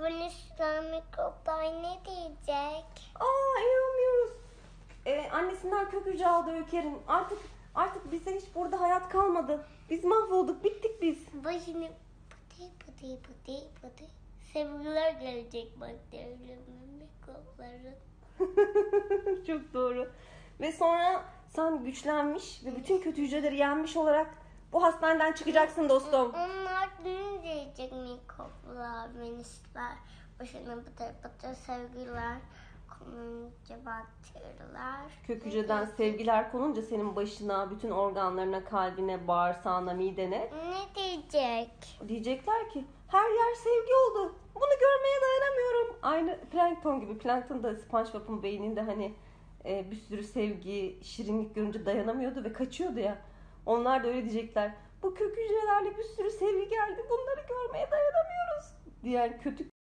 Venüs'ten mikroplar ne diyecek? İnanmıyoruz. Annesinden kök hücre aldı Öker'in. Artık bize hiç burada hayat kalmadı. Biz mahvolduk, bittik biz. Başını pıtı. Sevgiler gelecek bakterilerin, mikropların. Çok doğru. Ve sonra sen güçlenmiş ve bütün kötü hücreleri yenmiş olarak bu hastaneden çıkacaksın dostum. Onlar ne diyecek mikroplar, venüsler? Başına pıtı sevgiler konunca bakteriler. Kök hücreden sevgiler konunca senin başına, bütün organlarına, kalbine, bağırsağına, midene Ne diyecek? diyecekler ki her yer sevgi oldu. Bunu görmeye dayanamıyorum. Aynı plankton gibi. Plankton da SpongeBob'un beyninde hani bir sürü sevgi, şirinlik görünce dayanamıyordu ve kaçıyordu ya. Onlar da öyle diyecekler. Bu kök hücrelerle bir sürü sevgi geldi. Bunları görmeye dayanamıyoruz. Diğer kötü